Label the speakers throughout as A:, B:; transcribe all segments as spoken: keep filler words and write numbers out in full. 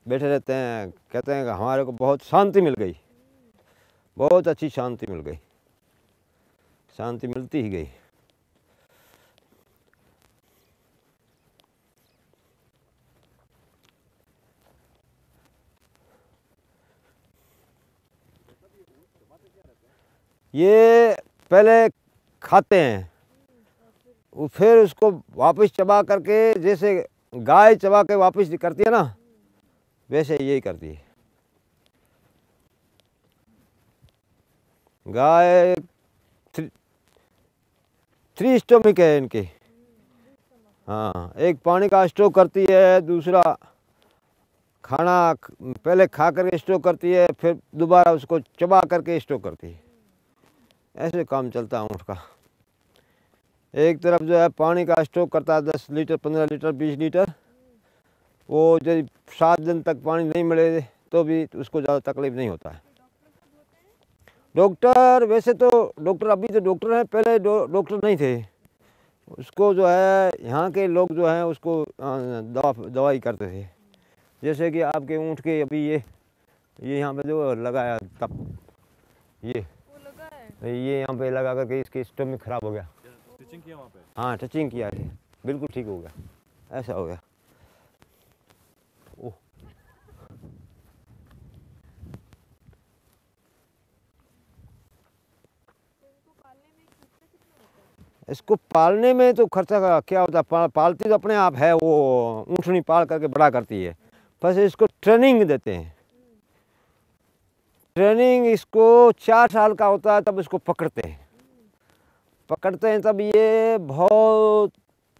A: बैठे रहते हैं, कहते हैं कि हमारे को बहुत शांति मिल गई, बहुत अच्छी शांति मिल गई, शांति मिलती ही गई। ये पहले खाते हैं, वो फिर उसको वापस चबा करके, जैसे गाय चबा के वापस करती है ना, वैसे यही करती है गाय। थ्री, थ्री स्टोमिक है इनके। हाँ, एक पानी का स्टोक करती है, दूसरा खाना पहले खा करके स्टोक करती है, फिर दोबारा उसको चबा करके स्टोक करती है। ऐसे काम चलता है ऊँट का। एक तरफ जो है पानी का स्टॉक करता है दस लीटर, पंद्रह लीटर, बीस लीटर। वो जो सात दिन तक पानी नहीं मिले तो भी उसको ज़्यादा तकलीफ नहीं होता है। डॉक्टर वैसे तो डॉक्टर अभी तो डॉक्टर हैं, पहले डॉक्टर नहीं थे। उसको जो है यहाँ के लोग जो हैं उसको दवा दवाई करते थे। जैसे कि आपके ऊँट के अभी ये ये यहाँ पे जो लगाया तब ये ये यहाँ पे लगा करके इसके स्टमक खराब हो गया।
B: टचिंग किया वहाँ पे?
A: हाँ, टचिंग किया है, बिल्कुल ठीक हो गया। ऐसा हो गया। ओह, इसको पालने में तो खर्चा का क्या होता है, पा, पालती तो अपने आप है, वो ऊँटनी पाल करके बड़ा करती है। बस इसको ट्रेनिंग देते हैं। ट्रेनिंग इसको चार साल का होता है तब इसको पकड़ते हैं। पकड़ते हैं तब ये बहुत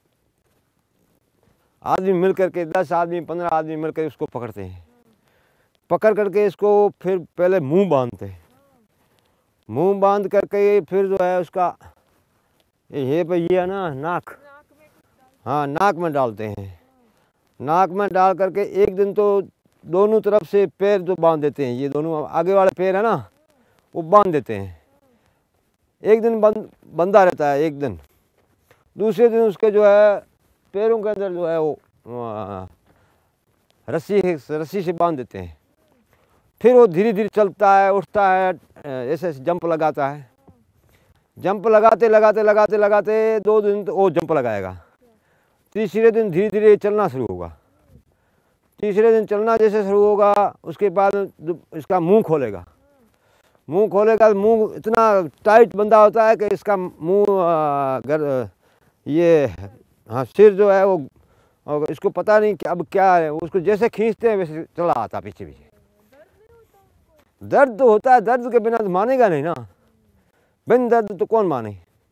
A: आदमी मिल करके, दस आदमी पंद्रह आदमी मिल कर उसको पकड़ते हैं। पकड़ करके इसको फिर पहले मुंह बांधते हैं। मुंह बांध करके फिर जो है उसका ये पे ये है ना नाक, हाँ नाक में डालते हैं। नाक में डाल करके एक दिन तो दोनों तरफ से पैर जो बांध देते हैं, ये दोनों आगे वाले पैर है ना वो बांध देते हैं। एक दिन बंद बंधा रहता है एक दिन। दूसरे दिन उसके जो है पैरों के अंदर जो है वो रस्सी रस्सी से बांध देते हैं। फिर वो धीरे धीरे चलता है, उठता है, ऐसे जंप लगाता है। जंप लगाते लगाते लगाते लगाते दो दिन तो वो जंप लगाएगा। तीसरे दिन धीरे धीरे चलना शुरू होगा। तीसरे दिन चलना जैसे शुरू होगा उसके बाद इसका मुंह खोलेगा। मुंह खोलेगा, मुंह इतना टाइट बंधा होता है कि इसका मुंह अगर ये हाँ सिर जो है वो, और इसको पता नहीं कि अब क्या है, उसको जैसे खींचते हैं वैसे चला आता पीछे पीछे। दर्द तो होता है, दर्द के बिना तो मानेगा नहीं ना, बिन दर्द तो कौन माने।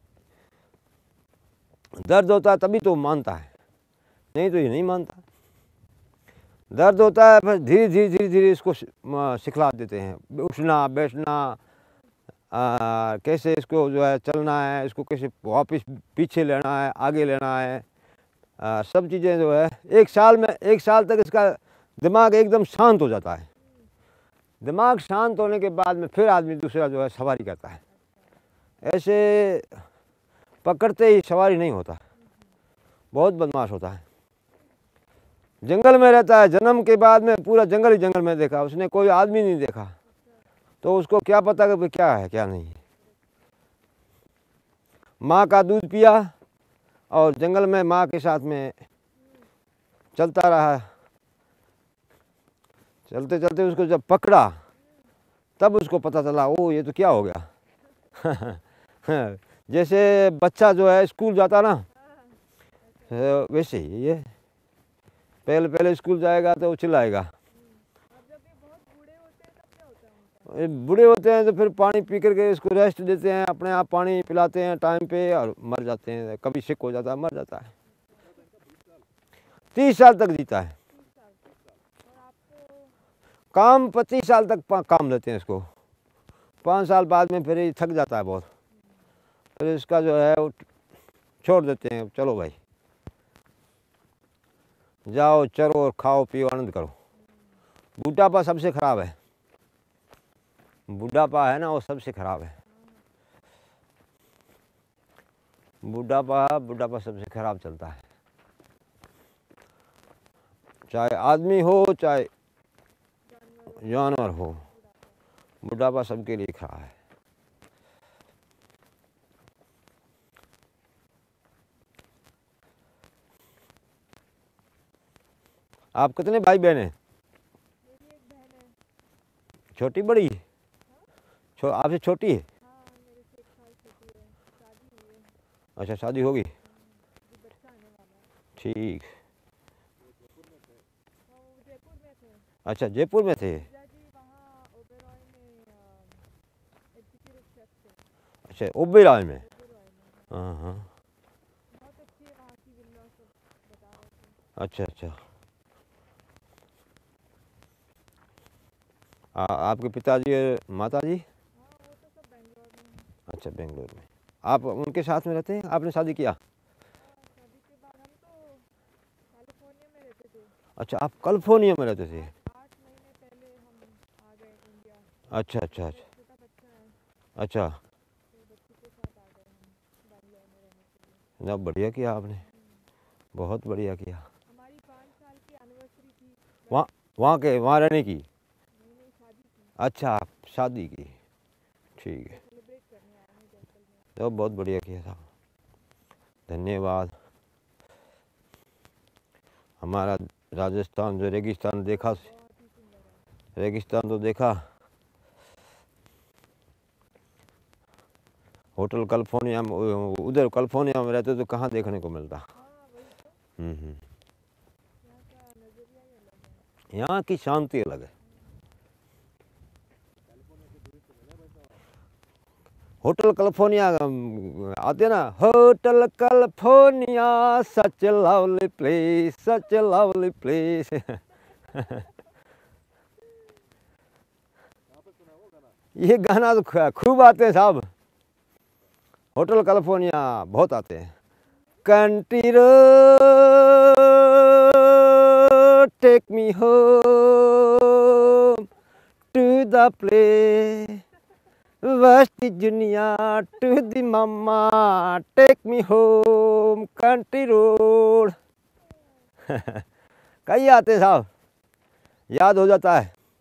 A: दर्द होता है तभी तो मानता है, नहीं तो ये नहीं मानता। दर्द होता है फिर धीरे धीरे धीरे धीरे इसको सिखला देते हैं, उठना बैठना, आ, कैसे इसको जो है चलना है, इसको कैसे वापस पीछे लेना है, आगे लेना है, आ, सब चीज़ें जो है एक साल में एक साल तक इसका दिमाग एकदम शांत हो जाता है। दिमाग शांत होने के बाद में फिर आदमी दूसरा जो है सवारी करता है। ऐसे पकड़ते ही सवारी नहीं होता, बहुत बदमाश होता है। जंगल में रहता है, जन्म के बाद में पूरा जंगल ही जंगल में देखा, उसने कोई आदमी नहीं देखा, तो उसको क्या पता कि क्या है क्या नहीं है। माँ का दूध पिया और जंगल में माँ के साथ में चलता रहा। चलते चलते उसको जब पकड़ा तब उसको पता चला, ओ ये तो क्या हो गया। जैसे बच्चा जो है स्कूल जाता ना, वैसे ही ये पहले पहले स्कूल जाएगा तो वो चिल्लाएगा। बूढ़े होते हैं तो फिर पानी पी करके इसको रेस्ट देते हैं, अपने आप पानी पिलाते हैं टाइम पे और मर जाते हैं। कभी सिक हो जाता है, मर जाता है। तीस साल तक जीता है। काम पच्चीस साल तक काम लेते हैं इसको। पाँच साल बाद में फिर ये थक जाता है बहुत, फिर इसका जो है वो छोड़ देते हैं। चलो भाई जाओ चरो और खाओ पियो आनंद करो। बुढ़ापा सबसे खराब है, बुढ़ापा है ना वो सबसे खराब है। बुढ़ापा बुढ़ापा सबसे खराब चलता है, चाहे आदमी हो चाहे जानवर हो, बुढ़ापा सबके लिए खड़ा है। आप कितने भाई बहन हैं?
B: मेरी एक बहन है।
A: छोटी बड़ी? छो, आपसे छोटी है?
B: हाँ, मेरे से एक साल छोटी है। शादी हुई है।
A: अच्छा, शादी होगी?
B: अभी बच्चा आने वाला है।
A: ठीक।
B: हाँ, वो जयपुर में थे।
A: अच्छा, जयपुर में थे?
B: जीजा जी वहाँ ओबेरॉय में एग्जीक्यूटिव शेफ थे।
A: अच्छा, ओबेरॉय में?
B: ओबेरॉय में।
A: हाँ हाँ।
B: बहुत अच्छी है वहाँ की विला, सब बता रहे थे।
A: अच्छा अच्छा। आ, आपके पिताजी और माताजी?
B: हाँ, वो तो सब बेंगलोर में हैं।
A: अच्छा, बेंगलोर में। आप उनके साथ में रहते हैं? आपने शादी किया?
B: हाँ, शादी के बाद हम तो कैलिफोर्निया में रहते थे।
A: अच्छा, आप कैलिफोर्निया में रहते थे?
B: आठ महीने पहले हम आ गए इंडिया।
A: अच्छा अच्छा अच्छा।
B: छोटा बच्चा है
A: अच्छा,
B: तो बच्चे के साथ आ गए हम बैंगलोर में रहने के लिए।
A: ना बढ़िया किया आपने, बहुत बढ़िया किया।
B: हमारी पाँच साल की एनिवर्सरी थी।
A: वहाँ वहाँ के वहाँ रहने की?
B: नहीं नहीं, शादी की।
A: अच्छा, शादी की, ठीक है।
B: सेलिब्रेट करने आए हैं जयपुर में।
A: तो बहुत बढ़िया किया था, धन्यवाद। हमारा राजस्थान जो रेगिस्तान देखा,
B: बहुत ही सुंदर है।
A: रेगिस्तान तो देखा। होटल कैलिफोर्निया में, उधर कैलिफोर्निया में रहते तो कहाँ देखने को मिलता।
B: हाँ, वही तो।
A: हम्म हम्म।
B: यहाँ का नज़रिया ही अलग है।
A: यहाँ की शांति अलग है। होटल कैलिफोर्निया आते ना, hotel California such lovely place, such lovely place. ये गाना तो खूब आते हैं साहब, होटल कैलिफोर्निया बहुत आते हैं। Country road take me home to the place, West Virginia to the mama, take me home, country road। कई आते हैं साहब, याद हो जाता है।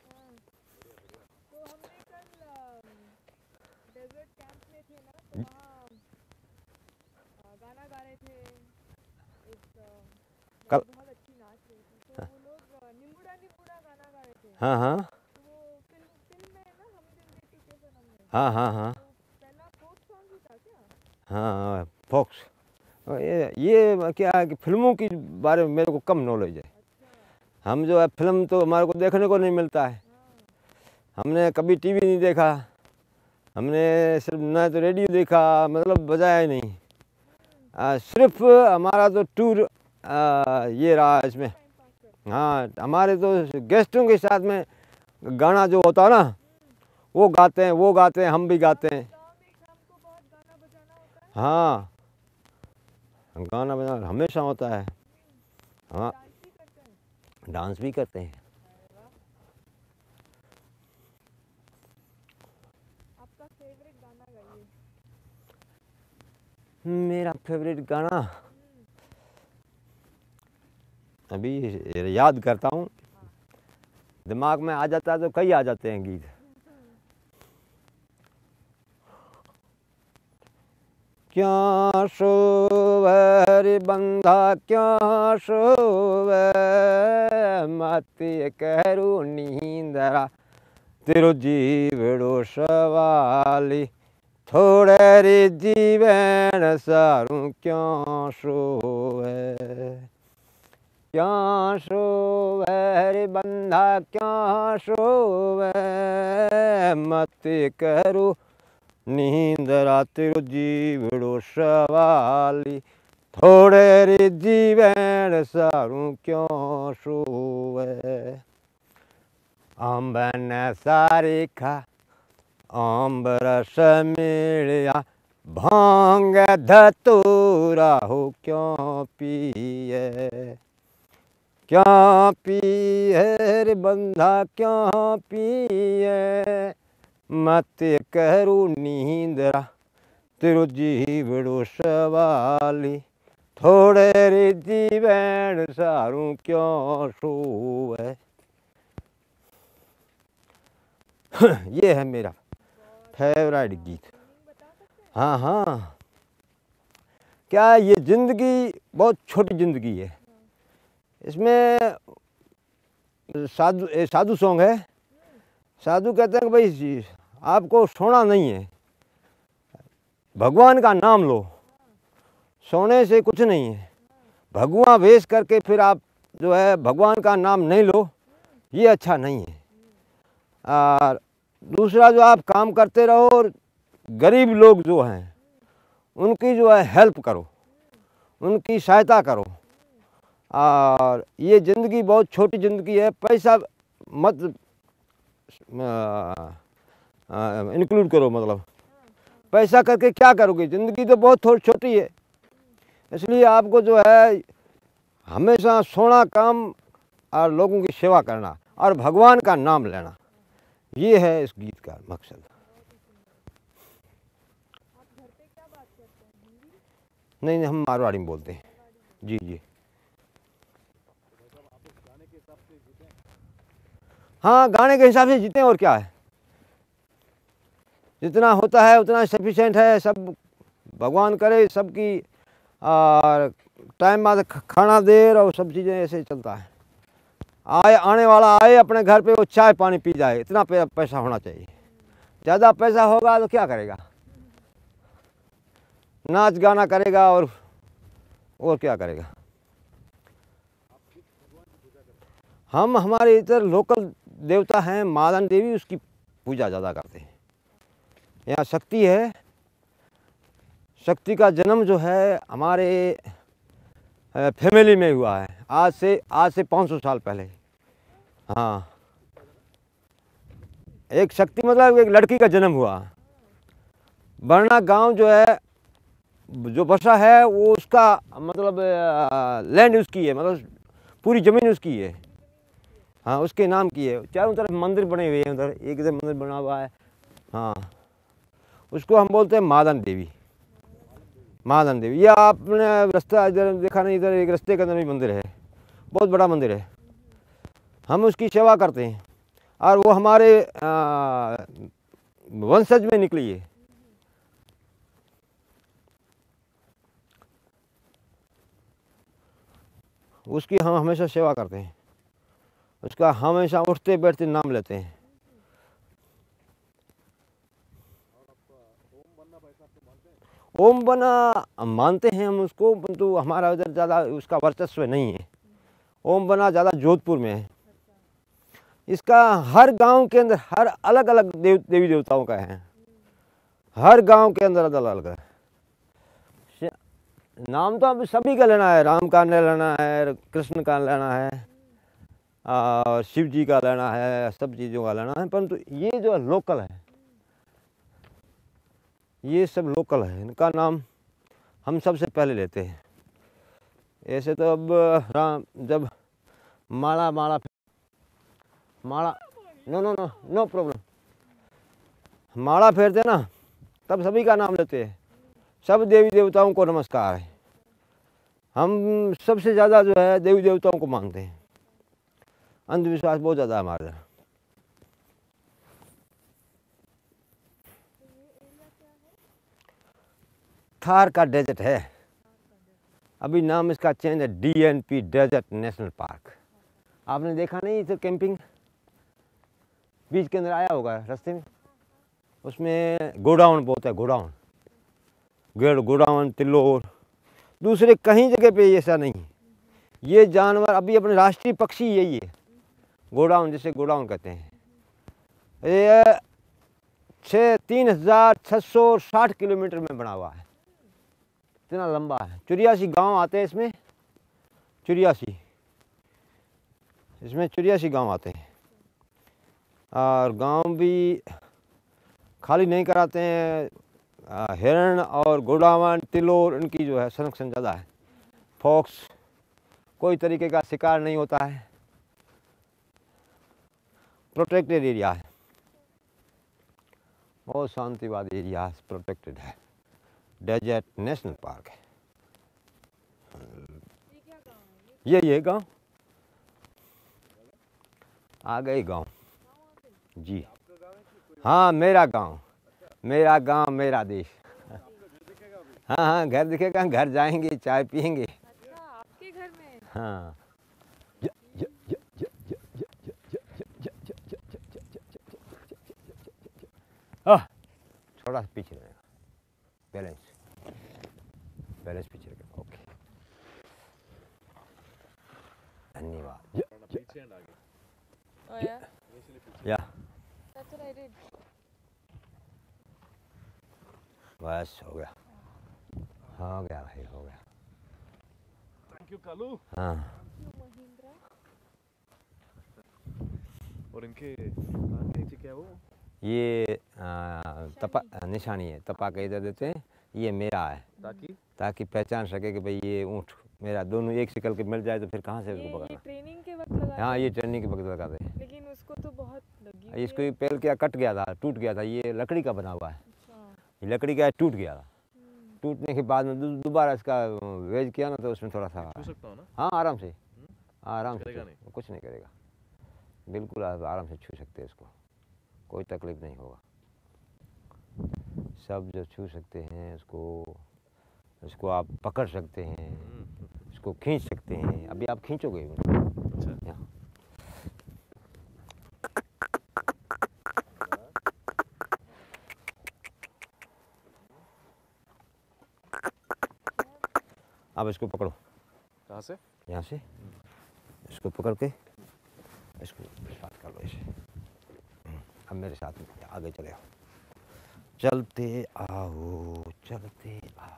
B: तो हमने कल डेजर्ट कैंप में थे ना, तो वहाँ गाना गा रहे थे। एक
A: कल
B: बहुत अच्छी नाच रही थी, तो वो लोग निम्बुड़ा निम्बुड़ा गाना गा रहे थे।
A: हाँ हाँ
B: तो वो फिल्म फिल्म में है ना, हम जिंदगी के सनम में।
A: हाँ हाँ हाँ
B: तो पहला फोक सॉन्ग ही था क्या?
A: हाँ, फोक्स। ये ये क्या है कि फिल्मों की बारे में मेरे को कम नॉलेज है।
B: अच्छा।
A: हम जो है फिल्म तो हमारे को देखने को नहीं मिलता है।
B: हाँ।
A: हमने कभी टीवी नहीं देखा, हमने सिर्फ ना तो रेडियो देखा, मतलब बजाया ही नहीं। आ, सिर्फ हमारा तो टूर आ, ये रहा इसमें।
B: टाइम पास करते।
A: हाँ, हमारे तो गेस्टों के साथ में गाना जो होता है ना, वो गाते हैं, वो गाते हैं, हम भी गाते हैं।
B: गाँव में शाम को बहुत गाना बजाना होता है।
A: हाँ, गाना बजाना हमेशा होता है। हाँ,
B: डांस भी करते हैं।
A: डांस भी करते हैं।
B: अरे वाह। आपका फेवरेट गाना गाइए।
A: मेरा फेवरेट गाना अभी याद करता हूँ, दिमाग में आ जाता है तो कई आ जाते हैं गीत। क्या शोभे रे बंधा, क्या शोभे, मति करू नींदरा, तेरो जीवड़ो सवाली, थोड़े रे जीवन सारू क्या शोभे। क्या शोभे रे बंधा, क्या शोभे, मति करू नींदरा, तेरो जीवड़ो सवाली, थोड़े रे जीवन सारू क्यों सोवे। अम्ब ने सारी खा, अम्ब रस मिलिया, भांग धतूरा हो क्यों पिए। क्या पिए रे बंधा, क्या पिए, मत करू नींदरा, तेरो जीवड़ो सवाली, थोड़े रे जीवन सारू क्यों सोवे। ये है मेरा फेवरेट गीत। हाँ हाँ, क्या है, ये ज़िंदगी बहुत छोटी ज़िंदगी है। इसमें साधु ए, साधु सॉन्ग है। साधु कहते हैं कि भाई आपको सोना नहीं है, भगवान का नाम लो, सोने से कुछ नहीं है। भगवान वेश करके फिर आप जो है भगवान का नाम नहीं लो, ये अच्छा नहीं है। और दूसरा जो आप काम करते रहो और गरीब लोग जो हैं उनकी जो है हेल्प करो, उनकी सहायता करो। और ये ज़िंदगी बहुत छोटी ज़िंदगी है, पैसा मत इंक्लूड करो, मतलब पैसा करके क्या करोगे, ज़िंदगी तो बहुत थोड़ी छोटी है। इसलिए आपको जो है हमेशा सोना काम और लोगों की सेवा करना और भगवान का नाम लेना, ये है इस गीत का मकसद।
B: आप घर पे क्या बात करते हैं, हिंदी?
A: नहीं नहीं, हम मारवाड़ी में बोलते हैं। जी जी, हाँ गाने के हिसाब से जीते हैं, और क्या है, जितना होता है उतना सफिशेंट है। सब भगवान करे सबकी, और टाइम बाद खाना देर और सब चीज़ें ऐसे चलता है। आए आने वाला आए अपने घर पे, वो चाय पानी पी जाए, इतना पैसा होना चाहिए। ज़्यादा पैसा होगा तो क्या करेगा, नाच गाना करेगा और और क्या करेगा। हम हमारे इधर लोकल देवता हैं मालन देवी, उसकी पूजा ज़्यादा करते हैं। यहाँ शक्ति है, शक्ति का जन्म जो है हमारे फैमिली में हुआ है, आज से आज से पाँच सौ साल पहले। हाँ, एक शक्ति मतलब एक लड़की का जन्म हुआ। बरना गांव जो है, जो बसा है, वो उसका मतलब लैंड उसकी है, मतलब पूरी ज़मीन उसकी है। हाँ, उसके नाम की है। चारों तरफ मंदिर बने हुए हैं, उधर एक इधर मंदिर बना हुआ है। हाँ, उसको हम बोलते हैं मादन देवी, मादन देवी। ये आपने रास्ता इधर देखा नहीं, इधर एक रास्ते के अंदर भी मंदिर है, बहुत बड़ा मंदिर है। हम उसकी सेवा करते हैं, और वो हमारे वंशज में निकली है। उसकी हम हमेशा सेवा करते हैं, उसका हमेशा उठते बैठते नाम लेते हैं। ओम बना मानते हैं हम उसको, परंतु हमारा उधर ज़्यादा उसका वर्चस्व नहीं है। ओम बना ज़्यादा जोधपुर में है। इसका हर गांव के अंदर हर अलग अलग देव देवी देवताओं का है, हर गांव के अंदर अलग अलग है। नाम तो अब सभी का लेना है, राम का लेना है, कृष्ण का लेना है, और शिव जी का लेना है, सब चीज़ों का लेना है। परंतु ये जो लोकल है, ये सब लोकल है, इनका नाम हम सबसे पहले लेते हैं। ऐसे तो अब राम जब माला माला माला no no no no problem माला फेरते ना, तब सभी का नाम लेते हैं। सब देवी देवताओं को नमस्कार है। हम सबसे ज़्यादा जो है देवी देवताओं को मानते हैं। अंधविश्वास बहुत ज़्यादा है हमारे यहाँ। थार का डेजर्ट है, अभी नाम इसका चेंज है, D N P desert national park. आपने देखा नहीं इधर कैंपिंग बीच के अंदर आया होगा रास्ते में, उसमें गोडाउन बहुत है, गोडाउन गेड़ गोडाउन तिल्लोर, दूसरे कहीं जगह पे ऐसा नहीं है। ये जानवर अभी अपने राष्ट्रीय पक्षी यही है, गोडाउन, जिसे गोडाउन कहते हैं। ये छः तीन हजार छः सौ साठ किलोमीटर में बना हुआ है, इतना लंबा है। चौरासी गांव आते हैं इसमें, चौरासी इसमें चौरासी गांव आते हैं। और गांव भी खाली नहीं कराते हैं। हिरण और गोडावन तिलोर इनकी जो है संरक्षण ज़्यादा है। फॉक्स कोई तरीके का शिकार नहीं होता है, प्रोटेक्टेड एरिया है, बहुत शांतिवादी एरिया है, प्रोटेक्टेड है, डेजर्ट नेशनल पार्क है। ये ये गांव आ गए गांव जी। हाँ मेरा गांव, मेरा गांव मेरा देश। हाँ हाँ घर दिखेगा, घर जाएंगे, चाय पियेंगे।
B: अच्छा आपके घर में?
A: हाँ आह, थोड़ा सा पीछे रहेगा, बैलेंस बैलेंस पीछे रहेगा। ओके धन्यवाद।
B: Oh yeah,
A: या
B: that's what I did.
A: बस हो गया, हो गया भाई, हो गया।
C: Thank you Kalu.
A: हाँ
B: महिंद्रा।
C: और इनके कान के नीचे क्या है वो?
A: ये आ, तपा निशानी है, तपा के इधर देते हैं। ये मेरा है
C: ताकि
A: ताकि पहचान सके कि भाई ये ऊँट मेरा, दोनों एक शिकल के मिल जाए तो फिर कहाँ से
B: ये
A: उसको
B: ये
A: पकड़ना।
B: ट्रेनिंग के वक्त लगाते
A: हाँ
B: हैं,
A: ये ट्रेनिंग के वक्त लगाते हैं।
B: लेकिन उसको तो बहुत लगी हुई
A: इसको
B: है।
A: ये पेल क्या कट गया था, टूट गया था। ये लकड़ी का बना हुआ है,
B: अच्छा।
A: ये लकड़ी का टूट गया था।
B: हम्म,
A: टूटने के बाद में दो- दोबारा इसका वेज किया ना तो उसमें थोड़ा सा,
C: छू सकता हूँ ना?
A: हाँ आराम से, आराम से
C: करेगा
A: छू-
C: नहीं?
A: कुछ नहीं करेगा, बिल्कुल आप आराम से छू सकते हैं इसको, कोई तकलीफ नहीं होगा। सब जो छू सकते हैं इसको, इसको आप पकड़ सकते हैं, इसको खींच सकते हैं। अभी आप खींचोगे
C: अच्छा
A: यहाँ, अब इसको पकड़ो
C: कहाँ से?
A: यहाँ से, इसको पकड़ के इसको साथ कर लो इसे। अब मेरे साथ में आगे चले आओ, चलते आओ, चलते आओ।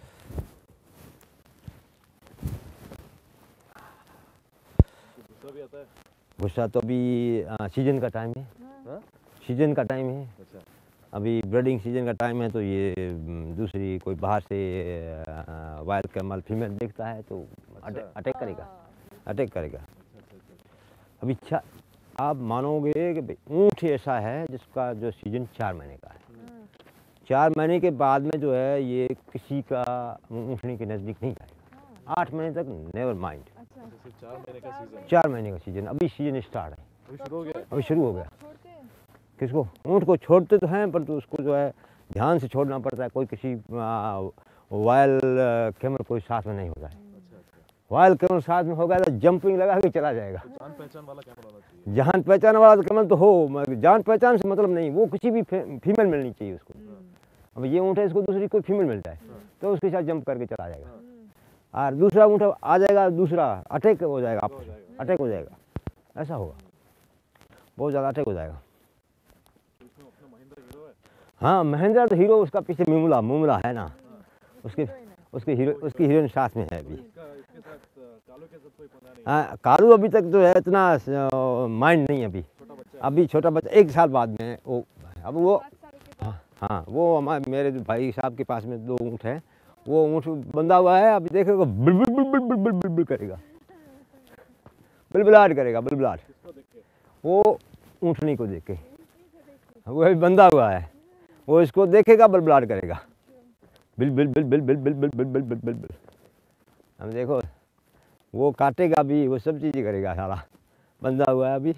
C: गुस्सा भी आता है?
A: गुस्सा तो अभी आ, सीजन का टाइम है,
C: हाँ?
A: सीजन का टाइम है,
C: अच्छा
A: अभी ब्रीडिंग सीजन का टाइम है। तो ये म, दूसरी कोई बाहर से वाइल्ड कैमल फीमेल देखता है तो अटैक
C: अच्छा।
A: अटैक करेगा,
B: हाँ,
A: अटैक करेगा।
C: अच्छा अच्छा अच्छा।
A: अभी छा आप मानोगे कि भाई ऊँट ऐसा है जिसका जो सीजन चार महीने का है।
B: हाँ,
A: चार महीने के बाद में जो है ये किसी का ऊँटनी के नज़दीक नहीं जाएगा।
B: हाँ,
A: आठ महीने तक नेवर माइंड।
B: अच्छा।
C: जैसे चार महीने का सीजन है,
A: चार महीने का सीजन, अभी सीजन स्टार्ट है,
C: अभी शुरू हो गया है।
A: अभी शुरू हो गया।
B: छोड़ते हैं?
A: किसको? ऊँट को छोड़ते तो हैं, परंतु उसको जो है ध्यान से छोड़ना पड़ता है। कोई किसी वाइल्ड कैमल कोई साथ में नहीं होता है।
C: अच्छा अच्छा।
A: वाइल्ड कैमल साथ में होगा तो जंपिंग लगा के चला जाएगा।
C: तो जान पहचान वाला कैमल होना चाहिए।
A: जान पहचान वाला तो कैमल तो हो, मगर जान पहचान से मतलब नहीं, वो किसी भी फे, फीमेल मिलनी चाहिए उसको। अब ये ऊँट है, इसको दूसरी कोई फीमेल मिल जाए तो उसके साथ जंप करके चला जाएगा।
B: हम्म,
A: और दूसरा ऊँट आ जाएगा, दूसरा अटैक हो जाएगा, आप
C: हो जाएगा।
A: अटैक हो जाएगा, ऐसा होगा, बहुत ज़्यादा अटैक हो जाएगा।
C: इसमें अपना महिंद्रा हीरो है।
A: हाँ महेंद्रा तो हीरो, उसका पीछे मुमला मुमला है ना, उसके
B: हीरोइन है।
A: उसके हीरो उसकी हीरोइन साथ में है अभी।
C: इसका इसके साथ अ, कालू के साथ कोई पंगा नहीं।
A: हाँ कालू अभी तक जो है इतना माइंड नहीं अभी,
C: छोटा बच्चा है।
A: अभी छोटा बच्चा, एक साल बाद में वो, अब वो
B: पाँच साल के बाद।
A: हाँ हाँ वो हमारे मेरे जो भाई साहब के पास में दो ऊँट हैं, वो ऊँट बंधा हुआ है, अभी देखेगा बिल बिल बिल बिल बिल बिल बिल करेगा, बिलबिलाट करेगा, बिलबिलाट।
C: किसको देख के?
A: वो ऊँटनी को देख के, वो अभी बंधा हुआ है, वो इसको देखेगा बिलबिलाट करेगा, बिल बिल बिल बिल बिल बिल बिल बिल बिल बिल बिल बिल। हम देखो वो काटेगा भी, वो सब चीज़ें करेगा, सारा बंधा हुआ है अभी।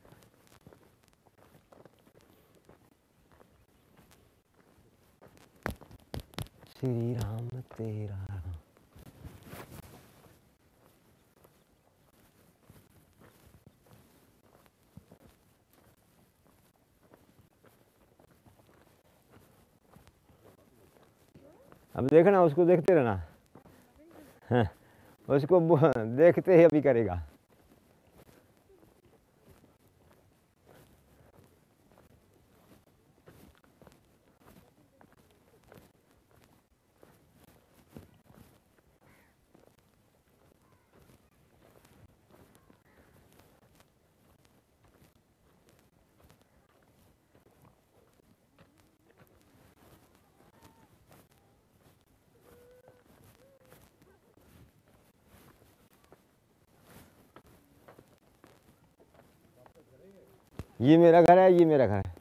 A: श्री राम तेरा अब देखना, उसको देखते रहना। हाँ, उसको बो- देखते ही अभी करेगा। ये मेरा घर है, ये मेरा घर है।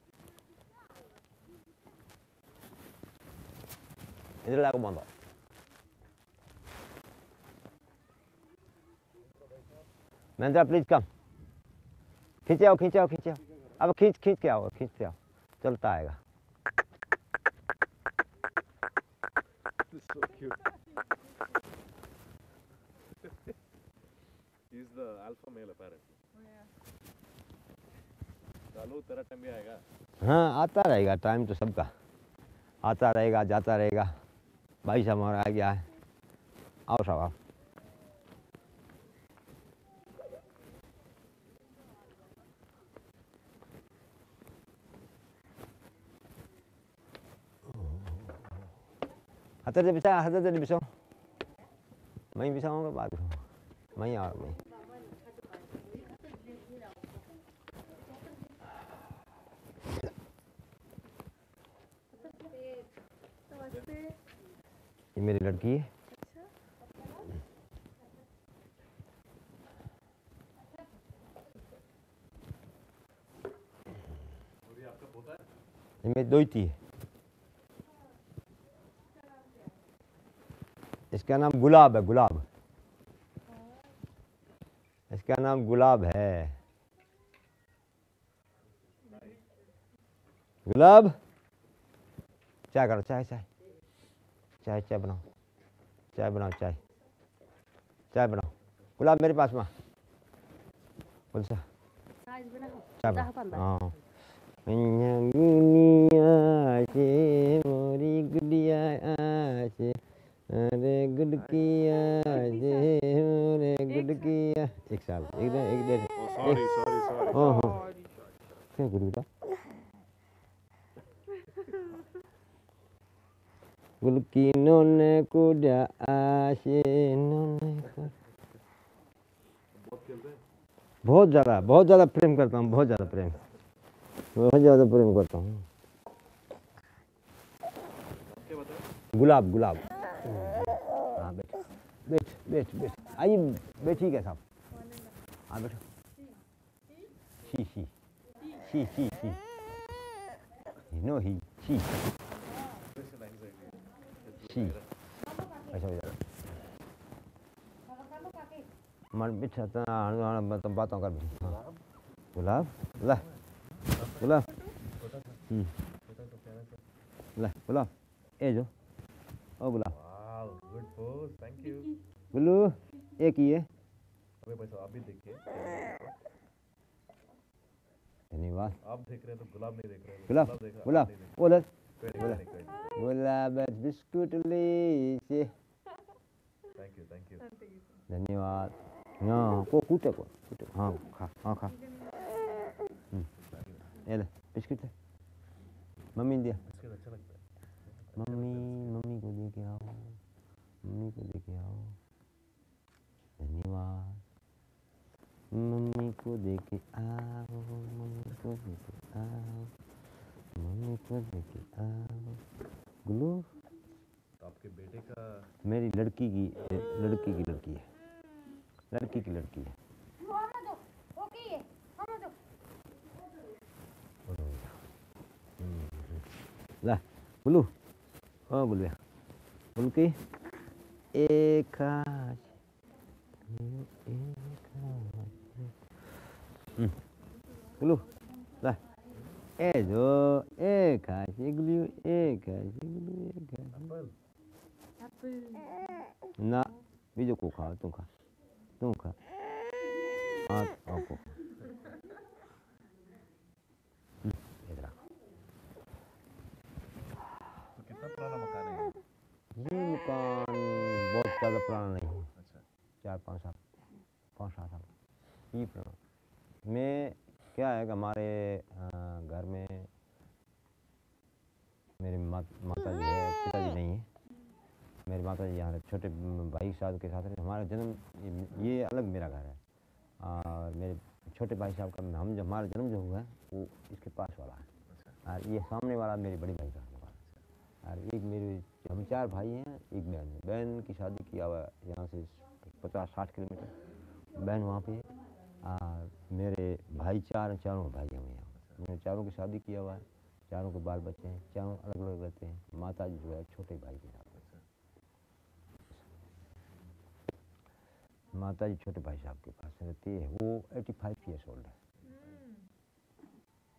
A: इधर लाको बांधो। महेंद्रा प्लीज कम, खींचे आओ, खींचे आओ, खींचे आओ। अब खींच खींच के आओ, खींच के आओ, चलता आएगा।
C: This is so cute. He's the alpha male apparently. चालू तेरा टाइम भी आएगा।
A: हाँ आता रहेगा, टाइम तो सबका आता रहेगा, जाता रहेगा। भाई साहब हमारा आ गया है, आओ साहब आओ। हतर से बिछा, हतर से बिछाओ, मैं बिछाऊंगा बाद में, मैं आ मैं ये मेरी लड़की है।
C: और ये आपका पोता है?
A: ये मेरी दोती है। इसका नाम गुलाब है, गुलाब। इसका नाम गुलाब है। गुलाब, चाय करो, चाय चाय चाय चाय बनाओ, चाय बनाओ, चाय चाय बनाओ। गुलाब मेरे पास में बोल सा चाय बनाओ। हाँ गुनिया से मोरी गुड़िया से, अरे गुड़किया से मोरे गुड़किया। एक साल एक डेढ़ एक डेढ़
C: सॉरी सॉरी सॉरी
A: हाँ हाँ क्या गुड़गुड़ा गुलकी नोने कुड़ा आशे नोने को।
C: बहुत खेलते हैं।
A: बहुत ज़्यादा बहुत ज़्यादा प्रेम करता हूँ, बहुत ज़्यादा प्रेम, बहुत ज़्यादा प्रेम करता हूँ।
C: क्या बताया?
A: गुलाब गुलाब। हाँ बैठ बैठ बैठ बैठ आइए, बैठी क्या साहब, हाँ बैठो। She she she she she no he she she ऐसा हो जाएगा। मन बिछाता मतलब बातों कर। गुलाब ला गुलाब, हम्म ला गुलाब, ए जो ओ गुलाब।
C: Wow good pose, thank you.
A: Gullu एक ही है।
C: अबे भाई साहब आप भी देखिए।
A: धन्यवाद।
C: आप देख रहे हैं तो गुलाब नहीं देख रहे हैं।
A: गुलाब
C: देख रहा है,
A: गुलाब
C: आप नहीं देख
A: बोल
C: रहे। कोई नहीं, कोई नहीं, कोई नहीं।
A: गुलाब बिस्कुट लीजिए।
C: Thank you thank you.
A: धन्यवाद। हाँ को कूटे को कूटे, हाँ खा हाँ खा। हम्म ये ले बिस्किट है, मम्मी ने दिया।
C: बिस्किट अच्छा लगता है।
A: मम्मी मम्मी को दे के आओ, मम्मी को दे के आओ। धन्यवाद। मम्मी को दे के आओ, मम्मी को दे के आओ, मम्मी को दे के आओ। गुल्लू
C: तो आपके बेटे का
A: मेरी लड़की की लड़की की लड़की है, लड़की की लड़की है। ला गुल्लू, हाँ गुल्लू उनकी एक खास गुल्लू ला ए जो एक खास गुल्लू एक खास गुल्लू एक खास ना बीजो को खा, तुम खा तुम खा हाँ आपको
C: तो कितना पुराना मकान है ये?
A: ये मकान बहुत ज़्यादा पुराना नहीं है।
C: अच्छा
A: चार पाँच साल पाँच सात साल ये पुराना। मैं क्या है कि हमारे घर में मेरी मा, माता जी है, पिताजी नहीं है। मेरी माता जी यहाँ छोटे भाई साहब के साथ रहे। हमारा जन्म ये, ये अलग मेरा घर है और मेरे छोटे भाई साहब का हम जो हमारा जन्म जो हुआ है वो इसके पास वाला है। और ये सामने वाला मेरी बड़ी भाई का मकान है। और एक मेरे हम चार भाई हैं, एक बहन है। बहन की शादी किया हुआ यहाँ से पचास साठ किलोमीटर बहन वहाँ पे है। और मेरे भाई चार चारों भाई हैं यहाँ। मैंने चारों की शादी किया हुआ है, चारों के बाल बच्चे हैं, चारों अलग अलग रहते हैं। माता जी जो है छोटे भाई के साथ, माता जी छोटे भाई साहब के पास रहती है। वो पचासी इयर्स ओल्ड है।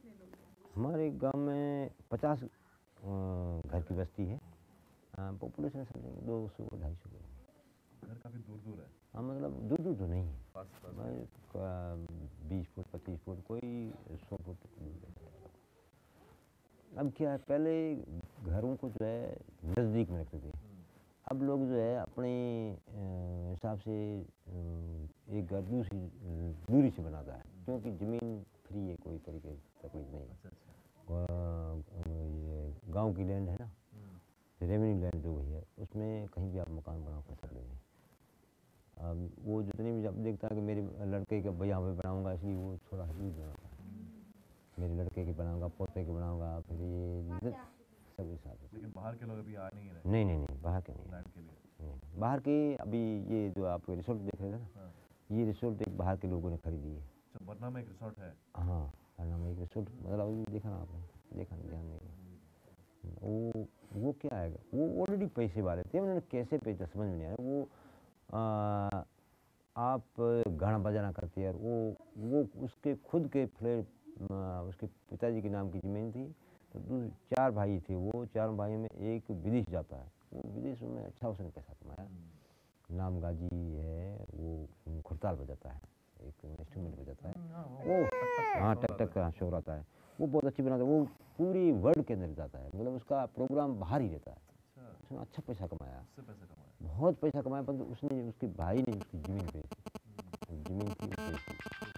B: कितने लोग हैं?
A: हमारे गांव में पचास घर की बस्ती है। पॉपुलेशन समथिंग दो सौ ढाई सौ।
C: घर काफी दूर दूर है।
A: हाँ मतलब दूर दूर तो नहीं है,
C: पास पास है।
A: भाई बीस फुट पच्चीस फुट कोई सौ फुट तक दूर है। अब क्या है, पहले घरों को जो है नज़दीक में रखते थे, अब लोग जो है अपने अ, हिसाब से अ, एक घर दूसरी अ, दूरी से बनाता है, क्योंकि ज़मीन फ्री है, कोई तरीके की तकलीफ नहीं है।
C: अच्छा अच्छा।
A: अ, ये गांव की लैंड है ना, रेवेन्यू लैंड जो हुई है, उसमें कहीं भी आप मकान बना कर सकते हैं। अब वो जितनी भी जब देखता है कि मेरे लड़के के भैया पे बनाऊंगा, इसलिए वो थोड़ा दूर बनाता है। मेरे लड़के के बनाऊंगा, पोते के बनाऊंगा, फिर ये सब हिसाब से।
C: लेकिन बाहर के लोग अभी आ नहीं रहे
A: नहीं नहीं नहीं, बाहर के नहीं,
C: लैंड के लिए।
A: नहीं बाहर के। अभी ये जो आप रिसोर्ट देख रहे थे ना,
C: हाँ।
A: ये रिसोर्ट एक बाहर के लोगों ने खरीदी है।
C: अच्छा, बरना में एक रिसोर्ट है।
A: हाँ, बरना में एक रिसोर्ट, मतलब अभी देखा ना आपने, देखा नहीं, ध्यान नहीं दिया। वो वो क्या है, वो ऑलरेडी पैसे वाले थे, उन्होंने कैसे पैसे समझ में नहीं आया। वो आ, आप गाना बजाना करते यार, वो वो उसके खुद के फ्लैट, उसके पिताजी के नाम की ज़मीन थी, तो दूसरे चार भाई थे, वो चार भाइयों में एक विदेश जाता है, वो विदेश में अच्छा उसने पैसा कमाया। नाम गाजी है, वो खुरताल बजाता है, एक इंस्ट्रूमेंट बजाता है वो, हाँ टक टक का शोर आता है, वो बहुत अच्छी बनाता है, वो पूरी वर्ल्ड के अंदर जाता है, मतलब उसका प्रोग्राम बाहर ही रहता है। उसने अच्छा पैसा कमाया,
C: उससे पैसा कमाया।
A: बहुत पैसा कमाया, परंतु उसने उसके भाई ने उसकी ज़मीन बेची, ज़मीन थी उसकी,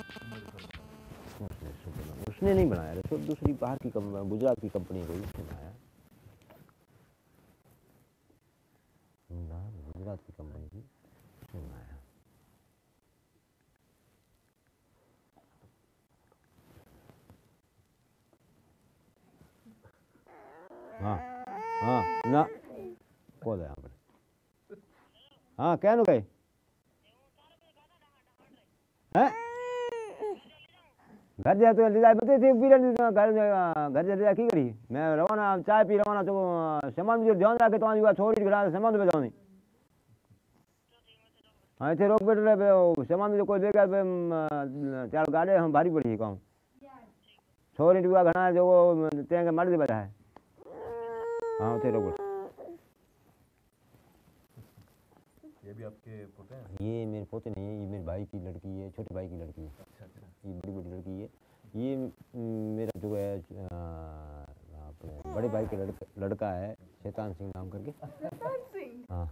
A: उसने उसने उसने नहीं बनाया रिसोर्ट, दूसरी बाहर की कंपनी, गुजरात की कंपनी को उसने बनाया, गुजरात की कंपनी की उसने बनाया। हाँ हाँ ना कौन है यहाँ पर, हाँ क्या नु गए हैं घर जा तो ले जाए बते थे पी रही घर घर जा ले जा की करी मैं रवाना चाय पी रवाना तो सामान जो ध्यान रखे तो आज छोड़ी घरा सामान पे जाओ नहीं। हाँ इतने रोक बैठ रहे सामान जो कोई देगा चार गाड़े हम भारी पड़ी कहूँ छोरी टुआ घना जो तेंगे मर दे बजा है। हाँ उसे रोक।
C: ये भी आपके पोते हैं?
A: ये मेरे पोते नहीं है, ये मेरे भाई की लड़की है, छोटे भाई की लड़की है।
C: अच्छा अच्छा।
A: ये बड़ी बड़ी लड़की है, ये मेरा जो है अपने बड़े भाई का लड़का लड़का है शैतान सिंह नाम करके।
B: शैतान सिंह।
A: हाँ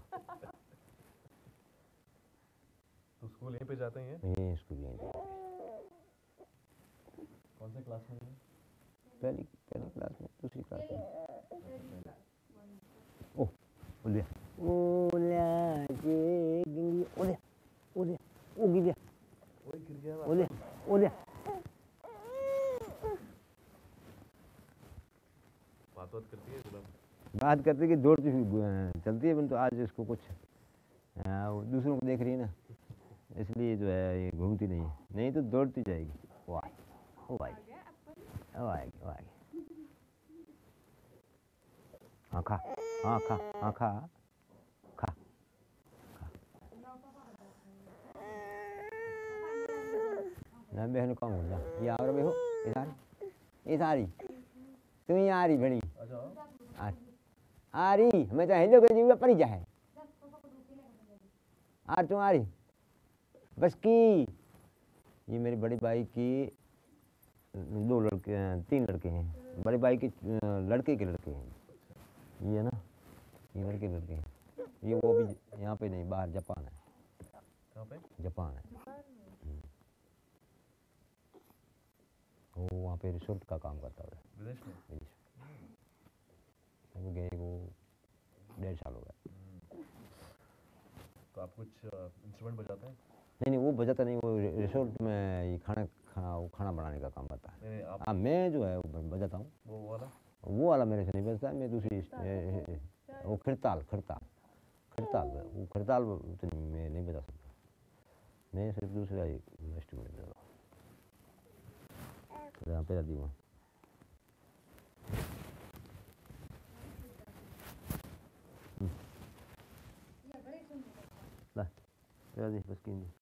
C: तो स्कूल यहीं पे जाते हैं?
A: ये स्कूल यहीं पे।
C: कौन से क्लास में है?
A: पहली पहली क्लास में, दूसरी क्लास में। ओह ओले ओले के गिंगी ओले ओले ओ गिर गया
C: ओए गिर गया।
A: ओले ओले।
C: बात बात करती है गुलाम?
A: बात करते कि दौड़ती हुई चलती है, परंतु आज इसको कुछ वो दूसरों को देख रही है ना, इसलिए जो है ये घूमती नहीं है, नहीं तो दौड़ती जाएगी। वो आए वो आएगी वो आएगी वो आएगी। हाँ खा हाँ खा हाँ खा खा खा ना बहन कौन हो जा ये आ रहे हो ये सारी ये सारी तुम ही आ रही बड़ी आ, आ रही हमें तो हेलो कर जीवा पड़ी जाए आ तुम आ रही बस की। ये मेरे बड़े भाई की दो लड़के तीन लड़के हैं, बड़े भाई के लड़के के लड़के हैं, ये ना ये लड़के लड़के हैं, ये वो भी यहाँ पे नहीं बाहर जापान है।
C: कहाँ पे?
A: जापान है। वो वहाँ पे रिसोर्ट का काम करता है
C: विदेश में?
A: विदेश में गए वो डेढ़ साल हो गए।
C: तो आप कुछ इंस्ट्रूमेंट बजाते हैं?
A: नहीं नहीं वो बजाता नहीं, वो रिसोर्ट में ये खाना खाना वो खाना बनाने का काम करता है।
C: नहीं आप
A: हाँ मैं जो है वो बजाता हूँ।
C: वो वाला?
A: वो वाला मेरे से नहीं बजता है, मैं दूसरी वो खिरताल खिरताल खिरताल वो खिरताल उतनी मैं नहीं बजा सकता, मैं सिर्फ दूसरा ही इंस्ट्रूमेंट बजा रहा हूँ। यहाँ पे जाती हूँ ला बस की